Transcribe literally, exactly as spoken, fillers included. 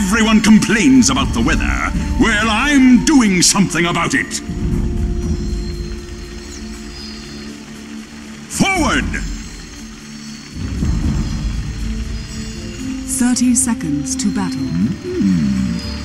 Everyone complains about the weather. Well, I'm doing something about it. Forward! Thirty seconds to battle. Mm-hmm.